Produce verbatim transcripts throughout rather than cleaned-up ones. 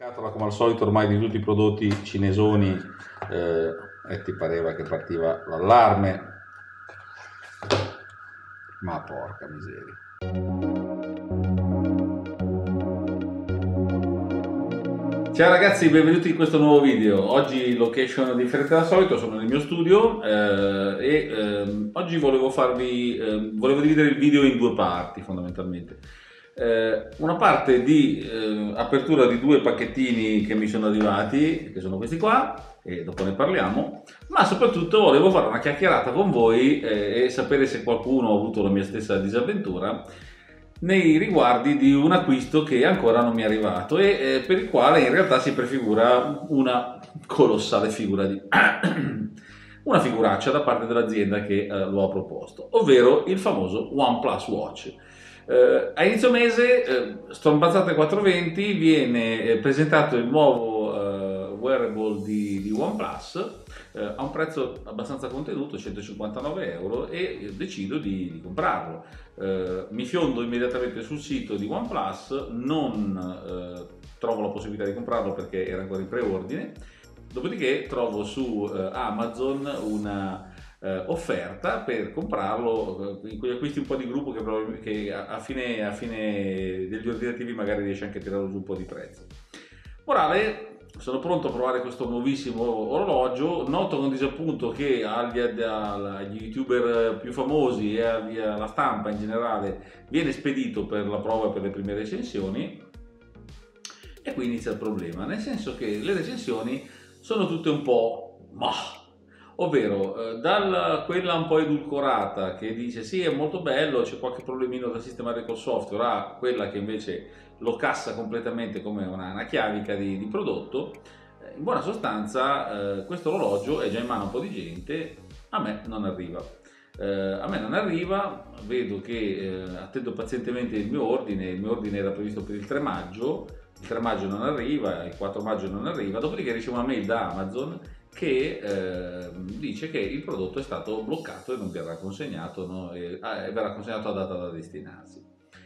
Scatola come al solito ormai di tutti i prodotti cinesoni, eh, e ti pareva che partiva l'allarme, ma porca miseria. Ciao ragazzi, benvenuti in questo nuovo video. Oggi location differente dal solito, sono nel mio studio eh, e eh, oggi volevo farvi, eh, volevo dividere il video in due parti fondamentalmente. Eh, una parte di eh, apertura di due pacchettini che mi sono arrivati, che sono questi qua, e dopo ne parliamo, ma soprattutto volevo fare una chiacchierata con voi eh, e sapere se qualcuno ha avuto la mia stessa disavventura nei riguardi di un acquisto che ancora non mi è arrivato e eh, per il quale in realtà si prefigura una colossale figura di una figuraccia da parte dell'azienda che eh, lo ha proposto, ovvero il famoso OnePlus Watch. Eh, a inizio mese, eh, Stormbazzate quattrocentoventi, viene eh, presentato il nuovo eh, wearable di, di OnePlus eh, a un prezzo abbastanza contenuto, centocinquantanove euro, e decido di, di comprarlo. Eh, mi fiondo immediatamente sul sito di OnePlus, non eh, trovo la possibilità di comprarlo perché era ancora in preordine, dopodiché trovo su eh, Amazon una eh, offerta per comprarlo, in quegli acquisti un po' di gruppo che, che a, fine, a fine degli ordinativi magari riesce anche a tirare giù un po' di prezzo. Morale: sono pronto a provare questo nuovissimo orologio. Noto con disappunto che agli, agli youtuber più famosi e alla stampa in generale viene spedito per la prova e per le prime recensioni, e qui inizia il problema, nel senso che le recensioni sono tutte un po' mah. Ovvero, eh, dalla quella un po' edulcorata che dice sì, è molto bello, c'è qualche problemino da sistemare col software, a quella che invece lo cassa completamente come una, una chiavica di, di prodotto. Eh, in buona sostanza, eh, questo orologio è già in mano a un po' di gente, a me non arriva. Eh, a me non arriva, vedo che eh, attendo pazientemente il mio ordine, il mio ordine era previsto per il tre maggio, il tre maggio non arriva, il quattro maggio non arriva, dopodiché ricevo una mail da Amazon che eh, dice che il prodotto è stato bloccato e non verrà consegnato, no? e, ah, e verrà consegnato a data da destinarsi.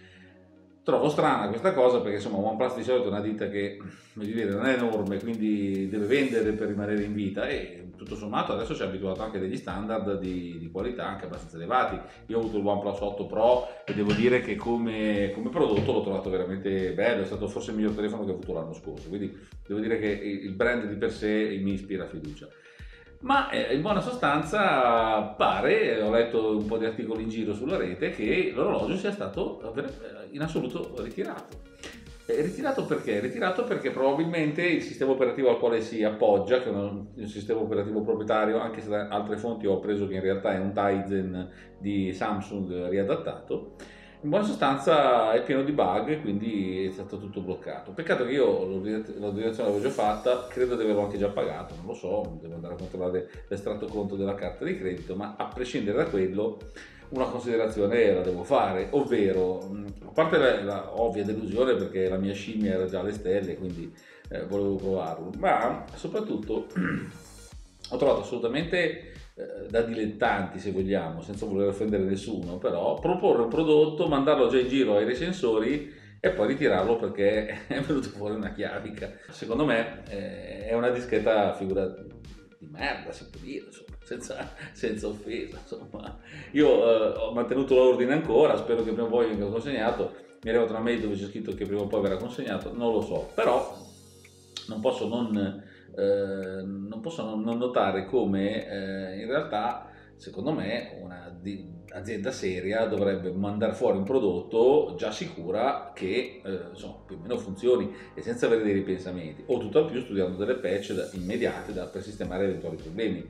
Trovo strana questa cosa perché insomma OnePlus di solito è una ditta che, voglio dire, non è enorme, quindi deve vendere per rimanere in vita, e tutto sommato adesso ci ha abituato anche a degli standard di, di qualità anche abbastanza elevati. Io ho avuto il OnePlus otto Pro e devo dire che come, come prodotto l'ho trovato veramente bello, è stato forse il miglior telefono che ho avuto l'anno scorso, quindi devo dire che il brand di per sé mi ispira fiducia. Ma eh, in buona sostanza pare, ho letto un po' di articoli in giro sulla rete, che l'orologio sia stato in assoluto ritirato. Eh, ritirato perché? Ritirato perché probabilmente il sistema operativo al quale si appoggia, che è un, un sistema operativo proprietario, anche se da altre fonti ho appreso che in realtà è un Tizen di Samsung riadattato, in buona sostanza è pieno di bug, quindi è stato tutto bloccato. Peccato che io l'ordinazione l'avevo già fatta, credo di averlo anche già pagato, non lo so, devo andare a controllare l'estratto conto della carta di credito, ma a prescindere da quello una considerazione la devo fare, ovvero, a parte la, la ovvia delusione perché la mia scimmia era già alle stelle, quindi eh, volevo provarlo, ma soprattutto ho trovato assolutamente da dilettanti, se vogliamo, senza voler offendere nessuno, però proporre un prodotto, mandarlo già in giro ai recensori e poi ritirarlo perché è venuto fuori una chiavica. Secondo me eh, è una discreta figura di merda, si può dire, insomma, senza, senza offesa. Insomma. Io eh, ho mantenuto l'ordine ancora, spero che prima o poi venga consegnato. Mi è arrivata una mail dove c'è scritto che prima o poi verrà consegnato, non lo so, però non posso non Eh, non posso non notare come eh, in realtà, secondo me, un'azienda seria dovrebbe mandare fuori un prodotto già sicura che eh, insomma, più o meno funzioni e senza avere dei ripensamenti, o tutt'al più studiando delle patch da, immediate da, per sistemare eventuali problemi.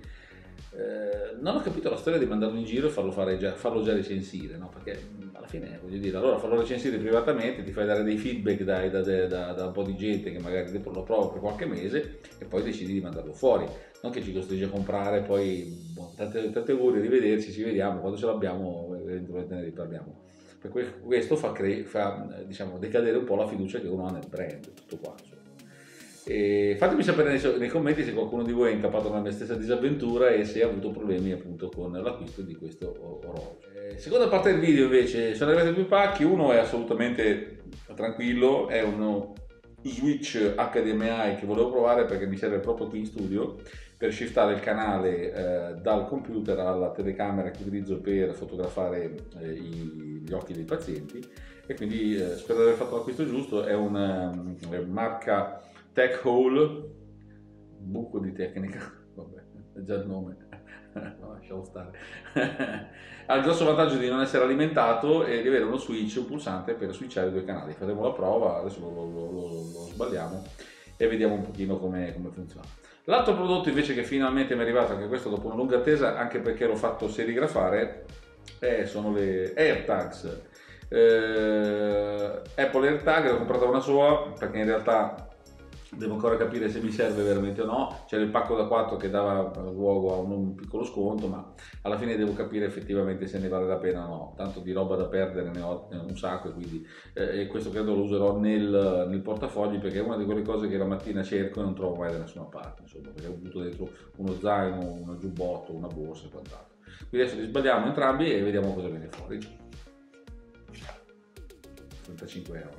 Eh, non ho capito la storia di mandarlo in giro e farlo, fare già, farlo già recensire, no? Perché alla fine, voglio dire, allora farlo recensire privatamente, ti fai dare dei feedback dai, da, da, da un po' di gente che magari lo prova per qualche mese e poi decidi di mandarlo fuori, non che ci costringe a comprare, poi boh, tante, tante auguri, arrivederci, ci vediamo, quando ce l'abbiamo eventualmente ne riparliamo. Per questo fa, cre- fa diciamo, decadere un po' la fiducia che uno ha nel brand, tutto qua. E fatemi sapere nei, nei commenti se qualcuno di voi è incappato nella mia stessa disavventura e se ha avuto problemi appunto con l'acquisto di questo orologio. Eh, seconda parte del video invece, sono arrivati due pacchi, uno è assolutamente tranquillo, è uno switch H D M I che volevo provare perché mi serve proprio qui in studio per shiftare il canale eh, dal computer alla telecamera che utilizzo per fotografare eh, i, gli occhi dei pazienti, e quindi eh, spero di aver fatto l'acquisto giusto. È una um, marca TechHole, buco di tecnica, vabbè, è già il nome. No, lasciamo stare. Ha il grosso vantaggio di non essere alimentato e di avere uno switch, un pulsante per switchare i due canali. Faremo la prova, adesso lo, lo, lo, lo sbagliamo e vediamo un pochino come, come funziona. L'altro prodotto invece che finalmente mi è arrivato, anche questo dopo una lunga attesa, anche perché l'ho fatto serigrafare, eh, sono le AirTags. Eh, Apple AirTag, l'ho comprata una sola perché in realtà devo ancora capire se mi serve veramente o no. C'era il pacco da quattro che dava luogo a un, un piccolo sconto, ma alla fine devo capire effettivamente se ne vale la pena o no. Tanto di roba da perdere ne ho un sacco, e quindi eh, e questo credo lo userò nel, nel portafogli, perché è una di quelle cose che la mattina cerco e non trovo mai da nessuna parte, insomma, perché ho avuto dentro uno zaino, un giubbotto, una borsa e quant'altro. Quindi adesso li sbagliamo entrambi e vediamo cosa viene fuori. trentacinque euro.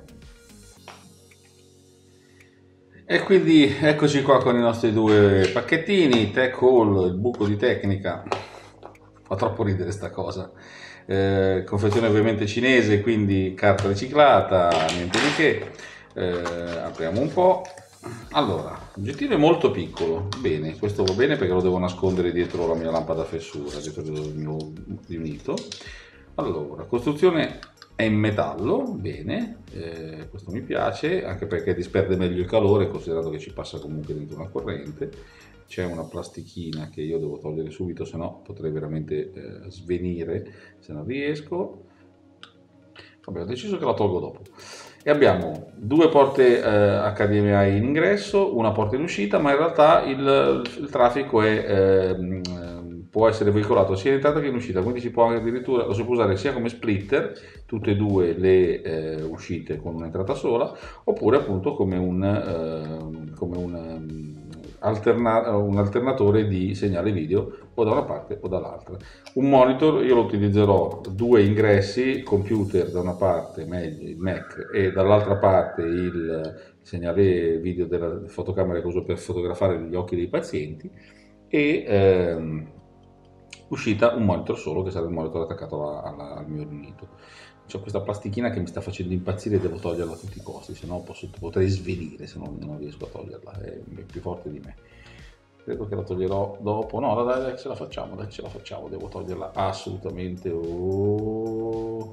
E quindi eccoci qua con i nostri due pacchettini. TechHole, il buco di tecnica, fa troppo ridere sta cosa. Eh, confezione ovviamente cinese, quindi carta riciclata, niente di che. Eh, apriamo un po'. Allora, l'oggettino è molto piccolo, bene, questo va bene perché lo devo nascondere dietro la mia lampada a fessura, dietro il mio riunito. Allora, costruzione è in metallo, bene, eh, questo mi piace, anche perché disperde meglio il calore, considerando che ci passa comunque dentro una corrente. C'è una plastichina che io devo togliere subito, se no potrei veramente eh, svenire se non riesco. Vabbè, ho deciso che la tolgo dopo. E abbiamo due porte eh, H D M I in ingresso, una porta in uscita, ma in realtà il, il traffico è... Eh, può essere veicolato sia in entrata che in uscita, quindi si può addirittura, lo si può usare sia come splitter, tutte e due le eh, uscite con un'entrata sola, oppure appunto come un, eh, come un, um, alterna- un alternatore di segnale video o da una parte o dall'altra. Un monitor io lo utilizzerò due ingressi, computer da una parte, meglio il Mac, e dall'altra parte il segnale video della fotocamera che uso per fotografare gli occhi dei pazienti, e ehm, uscita un monitor solo, che sarà il monitor attaccato alla, al mio riunito. C'è questa plastichina che mi sta facendo impazzire e devo toglierla a tutti i costi, se no posso, potrei svenire se non, non riesco a toglierla, è più forte di me. Credo che la toglierò dopo. No, dai, dai, ce la facciamo, dai, ce la facciamo, devo toglierla assolutamente. Oh.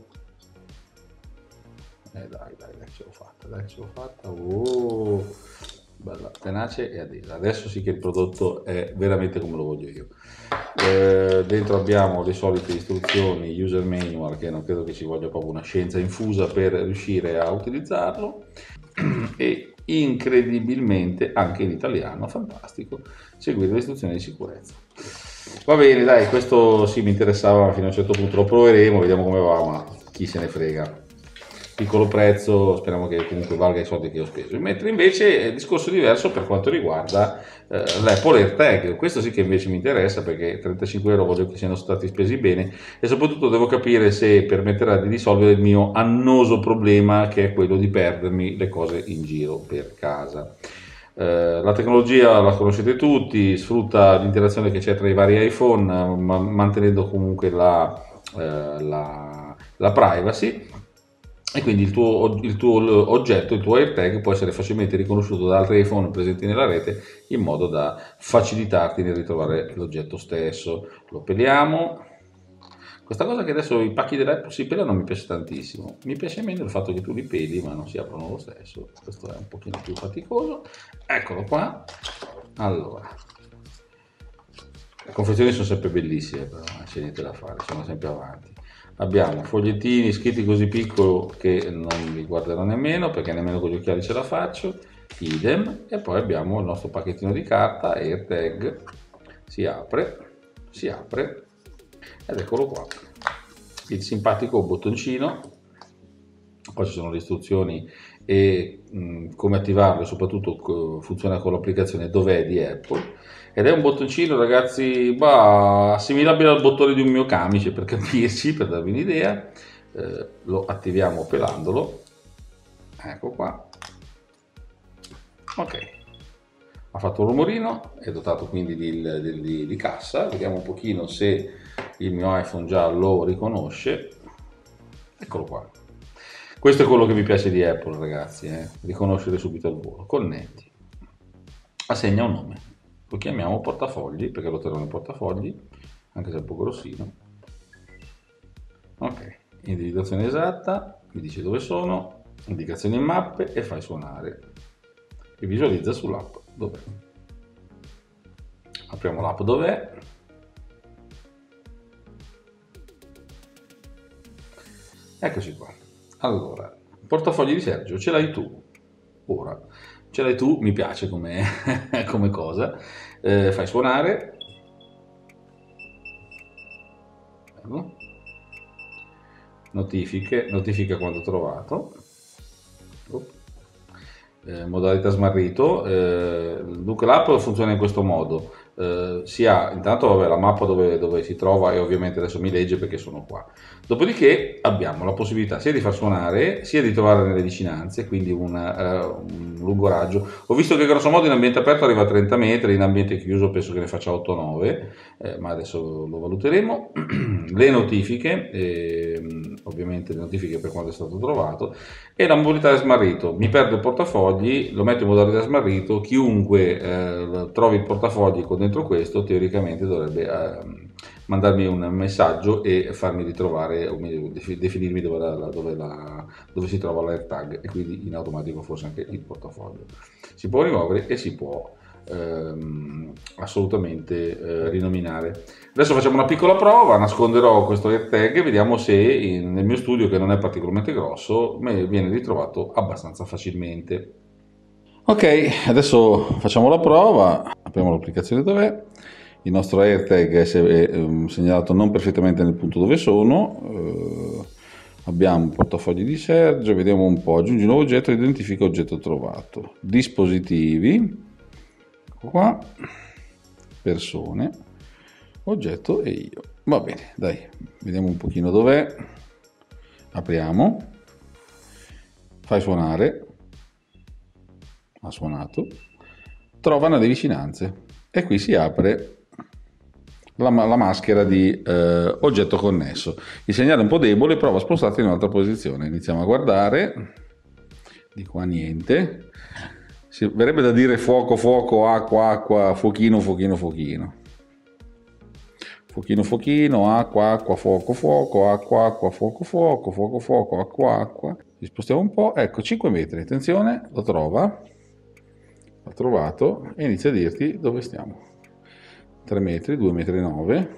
Eh, dai, dai, dai, ce l'ho fatta, dai, ce l'ho fatta. Oh. Bella, tenace e adesa. Adesso sì che il prodotto è veramente come lo voglio io. Eh, dentro abbiamo le solite istruzioni, user manual, che non credo che ci voglia proprio una scienza infusa per riuscire a utilizzarlo, e incredibilmente anche in italiano, fantastico, seguire le istruzioni di sicurezza. Va bene, dai, questo sì mi interessava fino a un certo punto, lo proveremo, vediamo come va, ma chi se ne frega. Piccolo prezzo, speriamo che comunque valga i soldi che ho speso. Mentre invece è discorso diverso per quanto riguarda eh, l'Apple AirTag. Questo sì che invece mi interessa, perché trentacinque euro voglio che siano stati spesi bene, e soprattutto devo capire se permetterà di risolvere il mio annoso problema, che è quello di perdermi le cose in giro per casa. Eh, la tecnologia la conoscete tutti, sfrutta l'interazione che c'è tra i vari iPhone, ma mantenendo comunque la, eh, la, la privacy. E quindi il tuo, il tuo oggetto, il tuo AirTag, può essere facilmente riconosciuto da altri iPhone presenti nella rete, in modo da facilitarti nel ritrovare l'oggetto stesso. Lo peliamo. Questa cosa che adesso i pacchi dell'Apple si pelano mi piace tantissimo. Mi piace meno il fatto che tu li peli ma non si aprono lo stesso. Questo è un pochino più faticoso. Eccolo qua. Allora, le confezioni sono sempre bellissime, però non c'è niente da fare, sono sempre avanti. Abbiamo fogliettini scritti così piccolo che non li guarderò nemmeno, perché nemmeno con gli occhiali ce la faccio, idem. E poi abbiamo il nostro pacchettino di carta AirTag, si apre, si apre ed eccolo qua, il simpatico bottoncino. Poi ci sono le istruzioni e mh, come attivarlo, e soprattutto funziona con l'applicazione Dov'è di Apple. Ed è un bottoncino, ragazzi, bah, assimilabile al bottone di un mio camice, per capirci, per darvi un'idea. Eh, lo attiviamo pelandolo, ecco qua, Ok, ha fatto un rumorino, è dotato quindi di, di, di, di cassa. Vediamo un pochino se il mio iPhone già lo riconosce. Eccolo qua. Questo è quello che mi piace di Apple, ragazzi, eh? Riconoscere subito al volo. Connetti, assegna un nome, lo chiamiamo portafogli perché lo terrò nel portafogli, anche se è un po' grossino. Ok, individuazione esatta, mi dice dove sono, indicazioni in mappe e fai suonare e visualizza sull'app dov'è. Apriamo l'app dov'è. Eccoci qua. Allora, portafogli di Sergio, ce l'hai tu. Ora, ce l'hai tu, mi piace come, come cosa. Eh, fai suonare. Bello. Notifiche, notifica quando trovato. Oh. Eh, modalità smarrito. Eh, dunque l'app funziona in questo modo. Eh, si ha intanto vabbè, la mappa dove, dove si trova e ovviamente adesso mi legge perché sono qua. Dopodiché abbiamo la possibilità sia di far suonare sia di trovare nelle vicinanze, quindi una, uh, un lungo raggio. Ho visto che grosso modo in ambiente aperto arriva a trenta metri, in ambiente chiuso penso che ne faccia otto nove, eh, ma adesso lo valuteremo. Le notifiche, eh, ovviamente le notifiche per quando è stato trovato, e la modalità smarrito. Mi perdo il portafogli, lo metto in modalità smarrito, chiunque eh, trovi il portafogli con dentro questo teoricamente dovrebbe eh, mandarmi un messaggio e farmi ritrovare o definirmi dove, la, dove, la, dove si trova l'AirTag e quindi in automatico forse anche il portafoglio. Si può rimuovere e si può ehm, assolutamente eh, rinominare. Adesso facciamo una piccola prova, nasconderò questo AirTag e vediamo se in, nel mio studio, che non è particolarmente grosso, viene ritrovato abbastanza facilmente. Ok, adesso facciamo la prova, apriamo l'applicazione dov'è. Il nostro AirTag è eh, segnalato non perfettamente nel punto dove sono. Eh, abbiamo portafogli di Sergio, vediamo un po'. Aggiungi un nuovo oggetto, identifica oggetto trovato. Dispositivi, ecco qua, persone, oggetto e io. Va bene, dai, vediamo un pochino dov'è. Apriamo, fai suonare, ha suonato, trova nelle vicinanze e qui si apre La, la maschera di eh, oggetto connesso. Il segnale è un po' debole, prova a spostarti in un'altra posizione. Iniziamo a guardare, di qua niente. Si, verrebbe da dire fuoco, fuoco, acqua, acqua, fuochino, fuochino, fuochino. Fuochino, fuochino, acqua, acqua, fuoco, fuoco, acqua, acqua, fuoco, fuoco, fuoco, fuoco, acqua, acqua. Ci spostiamo un po', ecco, cinque metri, attenzione, lo trova, l'ha trovato e inizia a dirti dove stiamo. tre metri, due metri e nove.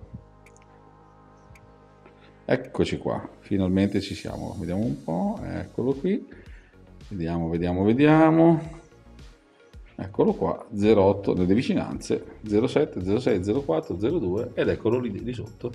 Eccoci qua, finalmente ci siamo. Vediamo un po', eccolo qui. Vediamo, vediamo, vediamo. Eccolo qua, zero otto nelle vicinanze, zero sette, zero sei, zero quattro, zero due ed eccolo lì di sotto.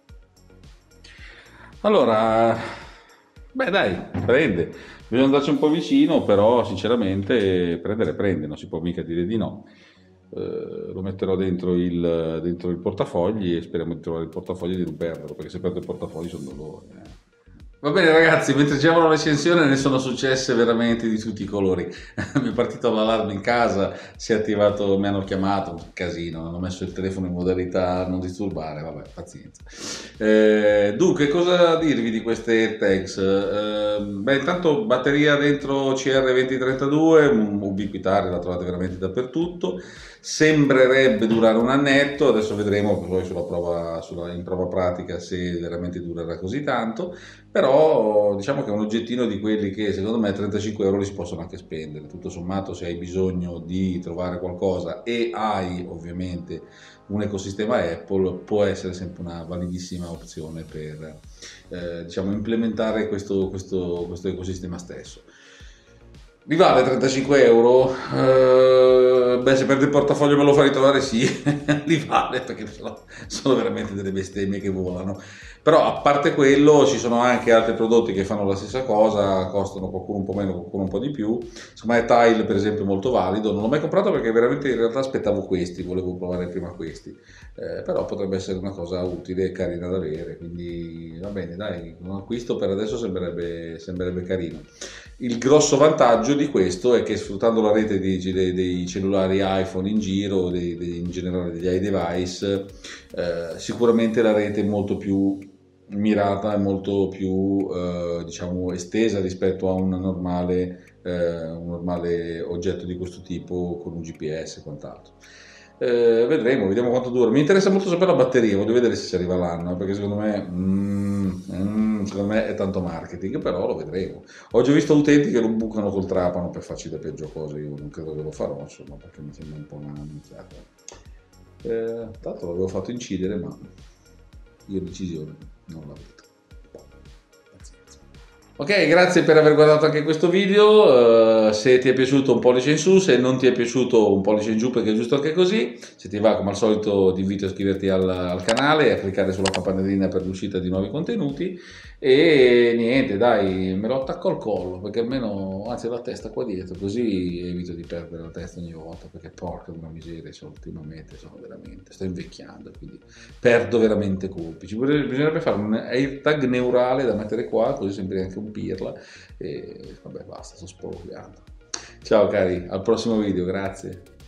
Allora, beh dai, prende. Bisogna andarci un po' vicino, però sinceramente prendere prende, non si può mica dire di no. Uh, lo metterò dentro il, dentro il portafogli e speriamo di trovare il portafogli e di non perderlo, perché se perdo il portafogli sono dolore. Eh. Va bene ragazzi, mentre facevamo la recensione ne sono successe veramente di tutti i colori. Mi è partito l'allarme in casa, si è attivato, mi hanno chiamato, un casino, hanno messo il telefono in modalità non disturbare, vabbè, pazienza. Eh, dunque, cosa dirvi di queste AirTags? Eh, beh, intanto batteria dentro C R venti trentadue, ubiquitaria, la trovate veramente dappertutto. Sembrerebbe durare un annetto, adesso vedremo poi sulla prova, sulla, in prova pratica se veramente durerà così tanto, però diciamo che è un oggettino di quelli che secondo me trentacinque euro li si possono anche spendere, tutto sommato se hai bisogno di trovare qualcosa e hai ovviamente un ecosistema Apple può essere sempre una validissima opzione per eh, diciamo implementare questo, questo, questo ecosistema stesso. Mi vale trentacinque euro? Uh, beh, se perde il portafoglio me lo fa ritrovare, sì, li vale perché sono, sono veramente delle bestemmie che volano. Però a parte quello ci sono anche altri prodotti che fanno la stessa cosa, costano qualcuno un po' meno, qualcuno un po' di più. Insomma, è Tile per esempio molto valido, non l'ho mai comprato perché veramente in realtà aspettavo questi, volevo provare prima questi, eh, però potrebbe essere una cosa utile e carina da avere, quindi va bene, dai, un acquisto per adesso sembrerebbe, sembrerebbe carino. il grosso vantaggio di questo è che sfruttando la rete dei, dei, dei cellulari iPhone in giro, dei, dei, in generale degli iDevice, eh, sicuramente la rete è molto più mirata e molto più eh, diciamo estesa rispetto a una normale, eh, un normale oggetto di questo tipo con un G P S e quant'altro. Eh, vedremo, vediamo quanto dura. Mi interessa molto sapere la batteria, voglio vedere se si arriva l'anno, perché secondo me, mm, mm, secondo me è tanto marketing, però lo vedremo. Oggi ho visto utenti che lo bucano col trapano per farci le peggio cose, io non credo che lo farò, insomma, perché mi sembra un po' una minchiata. Eh, tanto l'avevo fatto incidere, ma io decisione non l'ho avuta. Pazienza. Ok, grazie per aver guardato anche questo video. Uh, se ti è piaciuto un pollice in su, se non ti è piaciuto un pollice in giù perché è giusto anche così. Se ti va, come al solito, ti invito a iscriverti al, al canale e a cliccare sulla campanellina per l'uscita di nuovi contenuti. E niente, dai, me lo attacco al collo perché almeno, anzi la testa qua dietro, così evito di perdere la testa ogni volta perché porca una miseria, cioè, ultimamente sono veramente, sto invecchiando, quindi perdo veramente colpi. Ci vorrebbe, bisognerebbe fare un AirTag neurale da mettere qua, così sembri anche un pirla e vabbè basta, sto spogliando. Ciao cari, al prossimo video, grazie.